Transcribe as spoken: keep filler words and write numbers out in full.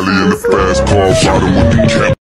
Cali in the fast car, riding with the cap.